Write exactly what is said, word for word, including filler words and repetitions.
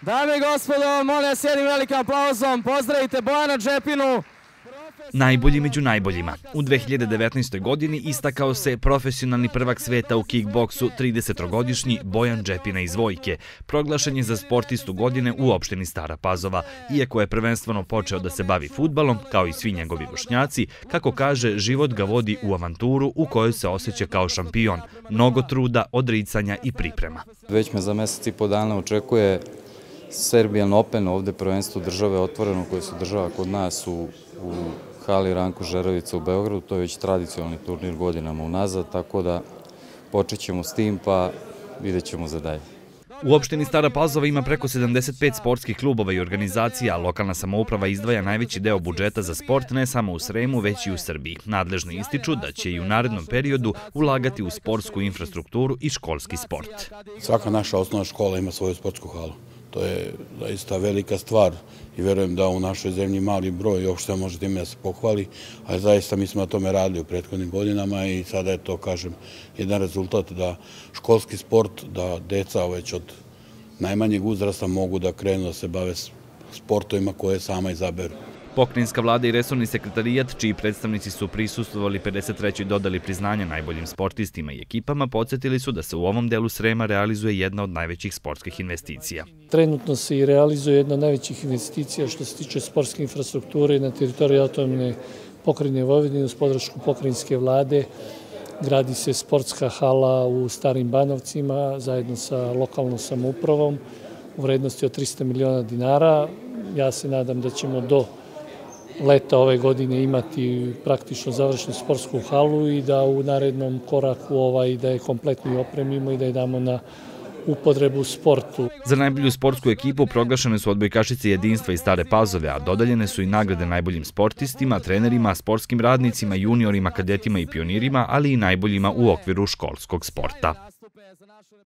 Dame i gospodo, molim vas jednim velikim aplauzom, pozdravite Bojana Džepinu. Najbolji među najboljima. U dve hiljade devetnaestoj. godini istakao se profesionalni prvak sveta u kickboksu tridesetogodišnji Bojan Džepina iz Vojke. Proglašen je za sportistu godine u opštini Stara Pazova. Iako je prvenstveno počeo da se bavi fudbalom, kao i svi njegovi vršnjaci, kako kaže, život ga vodi u avanturu u kojoj se osjeća kao šampion. Mnogo truda, odricanja i priprema. Već me za mesec i po dana očekuje Serbian Open, ovde prvenstvo države otvoreno koje se država kod nas u, u hali Ranko Žerovica u Beogradu. To je već tradicionalni turnir godinama unazad, tako da počet ćemo s tim pa vidjet ćemo za dalje. U opštini Stara Pazova ima preko sedamdeset pet sportskih klubova i organizacija, a lokalna samouprava izdvaja najveći deo budžeta za sport ne samo u Sremu, već i u Srbiji. Nadležni ističu da će i u narednom periodu ulagati u sportsku infrastrukturu i školski sport. Svaka naša osnovna škola ima svoju sportsku halu. To je zaista velika stvar i verujem da u našoj zemlji mali broj uopšte može time da se pohvali, ali zaista mi smo na tome radili u prethodnim godinama i sada je to, kažem, jedan rezultat da školski sport, da deca već od najmanjeg uzrasta mogu da krenu da se bave sportovima koje sama izaberu. Pokrajinska vlada i resorni sekretarijat, čiji predstavnici su prisustvovali pedeset trećoj dodali priznanja najboljim sportistima i ekipama, podsjetili su da se u ovom delu Srema realizuje jedna od najvećih sportskih investicija. Trenutno se i realizuje jedna od najvećih investicija što se tiče sportske infrastrukture na teritoriji autonomne pokrajine Vojvodine uz podršku pokrajinske vlade. Gradi se sportska hala u Starim Banovcima zajedno sa lokalnom samoupravom u vrednosti od trista miliona dinara. Ja se nadam da ćemo do leta ove godine imati praktično završenu sportsku halu i da u narednom koraku ovaj, da je kompletno i opremimo i da je damo na upotrebu sportu. Za najbolju sportsku ekipu proglašene su odbojkašice Jedinstva iz Stare Pazove, a dodeljene su i nagrade najboljim sportistima, trenerima, sportskim radnicima, juniorima, kadetima i pionirima, ali i najboljima u okviru školskog sporta.